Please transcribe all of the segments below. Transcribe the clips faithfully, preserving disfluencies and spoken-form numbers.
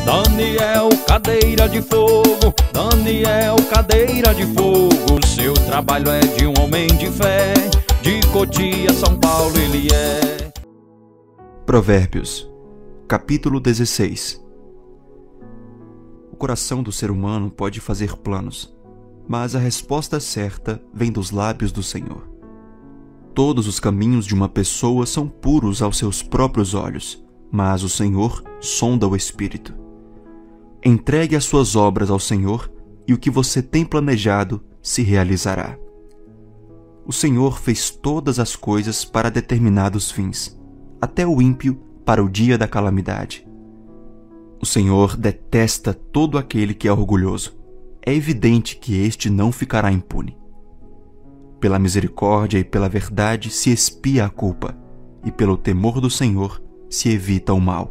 Daniel, cadeira de fogo, Daniel, cadeira de fogo. Seu trabalho é de um homem de fé, de Cotia, São Paulo ele é. Provérbios, capítulo dezesseis. O coração do ser humano pode fazer planos, mas a resposta certa vem dos lábios do Senhor. Todos os caminhos de uma pessoa são puros aos seus próprios olhos, mas o Senhor sonda o espírito. Entregue as suas obras ao Senhor e o que você tem planejado se realizará. O Senhor fez todas as coisas para determinados fins, até o ímpio para o dia da calamidade. O Senhor detesta todo aquele que é orgulhoso. É evidente que este não ficará impune. Pela misericórdia e pela verdade se expia a culpa, e pelo temor do Senhor se evita o mal.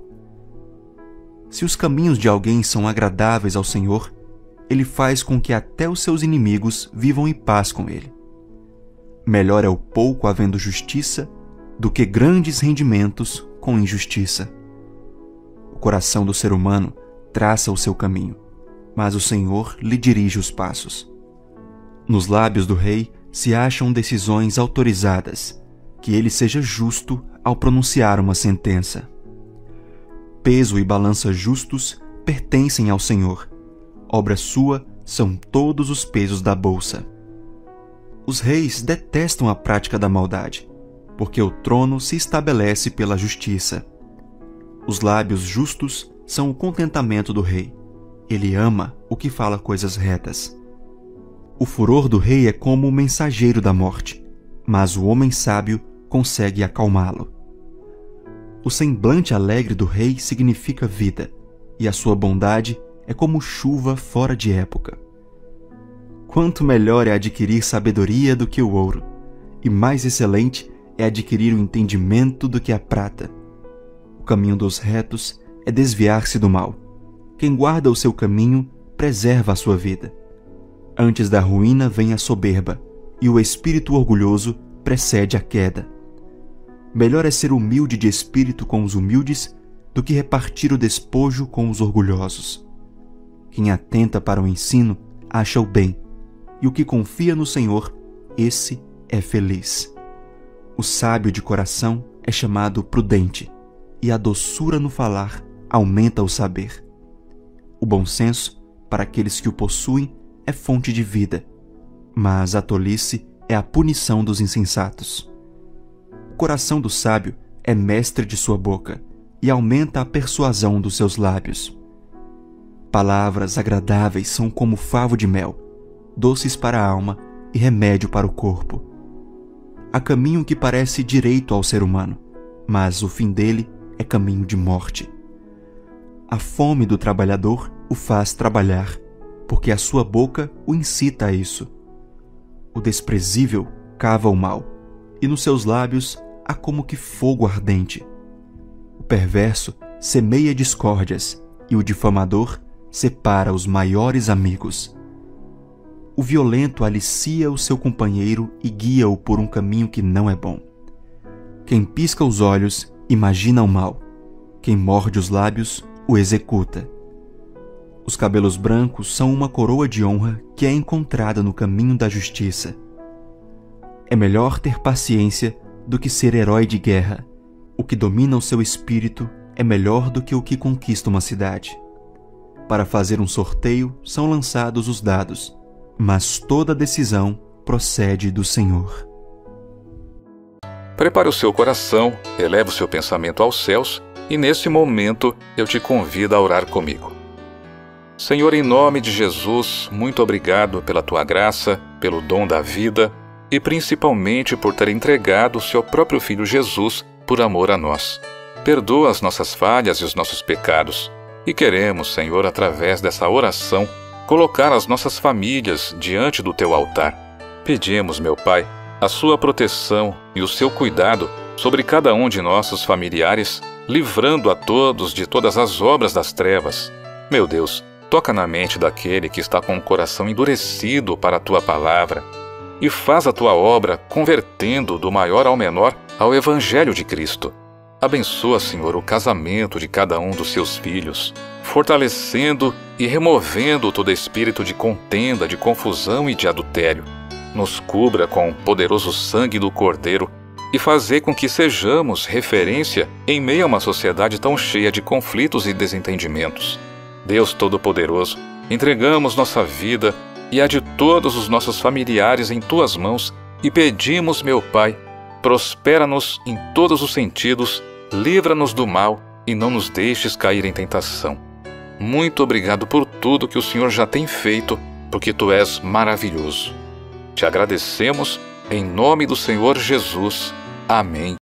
Se os caminhos de alguém são agradáveis ao Senhor, Ele faz com que até os seus inimigos vivam em paz com Ele. Melhor é o pouco havendo justiça do que grandes rendimentos com injustiça. O coração do ser humano traça o seu caminho, mas o Senhor lhe dirige os passos. Nos lábios do rei se acham decisões autorizadas, que ele seja justo ao pronunciar uma sentença. Peso e balança justos pertencem ao Senhor. Obra sua são todos os pesos da bolsa. Os reis detestam a prática da maldade, porque o trono se estabelece pela justiça. Os lábios justos são o contentamento do rei. Ele ama o que fala coisas retas. O furor do rei é como o mensageiro da morte, mas o homem sábio consegue acalmá-lo. O semblante alegre do rei significa vida, e a sua bondade é como chuva fora de época. Quanto melhor é adquirir sabedoria do que o ouro, e mais excelente é adquirir o entendimento do que a prata. O caminho dos retos é desviar-se do mal. Quem guarda o seu caminho preserva a sua vida. Antes da ruína vem a soberba, e o espírito orgulhoso precede a queda. Melhor é ser humilde de espírito com os humildes do que repartir o despojo com os orgulhosos. Quem atenta para o ensino acha o bem, e o que confia no Senhor, esse é feliz. O sábio de coração é chamado prudente, e a doçura no falar aumenta o saber. O bom senso, para aqueles que o possuem, é fonte de vida, mas a tolice é a punição dos insensatos. O coração do sábio é mestre de sua boca e aumenta a persuasão dos seus lábios. Palavras agradáveis são como favo de mel, doces para a alma e remédio para o corpo. Há caminho que parece direito ao ser humano, mas o fim dele é caminho de morte. A fome do trabalhador o faz trabalhar, porque a sua boca o incita a isso. O desprezível cava o mal, e nos seus lábios há como que fogo ardente. O perverso semeia discórdias, e o difamador separa os maiores amigos. O violento alicia o seu companheiro e guia-o por um caminho que não é bom. Quem pisca os olhos imagina o mal. Quem morde os lábios o executa. Os cabelos brancos são uma coroa de honra que é encontrada no caminho da justiça. É melhor ter paciência do que ser herói de guerra. O que domina o seu espírito é melhor do que o que conquista uma cidade. Para fazer um sorteio são lançados os dados, mas toda decisão procede do Senhor. Prepare o seu coração, eleve o seu pensamento aos céus, e nesse momento eu te convido a orar comigo. Senhor, em nome de Jesus, muito obrigado pela Tua graça, pelo dom da vida e principalmente por ter entregado o Seu próprio Filho Jesus por amor a nós. Perdoa as nossas falhas e os nossos pecados. E queremos, Senhor, através dessa oração, colocar as nossas famílias diante do Teu altar. Pedimos, meu Pai, a Sua proteção e o Seu cuidado sobre cada um de nossos familiares, livrando a todos de todas as obras das trevas. Meu Deus, toca na mente daquele que está com o coração endurecido para a Tua palavra e faz a Tua obra convertendo do maior ao menor ao Evangelho de Cristo. Abençoa, Senhor, o casamento de cada um dos Seus filhos. fortalecendo e removendo todo espírito de contenda, de confusão e de adultério. Nos cubra com o poderoso sangue do Cordeiro e fazer com que sejamos referência em meio a uma sociedade tão cheia de conflitos e desentendimentos. Deus Todo-Poderoso, entregamos nossa vida e a de todos os nossos familiares em Tuas mãos e pedimos, meu Pai, prospera-nos em todos os sentidos, livra-nos do mal e não nos deixes cair em tentação. Muito obrigado por tudo que o Senhor já tem feito, porque Tu és maravilhoso. Te agradecemos em nome do Senhor Jesus. Amém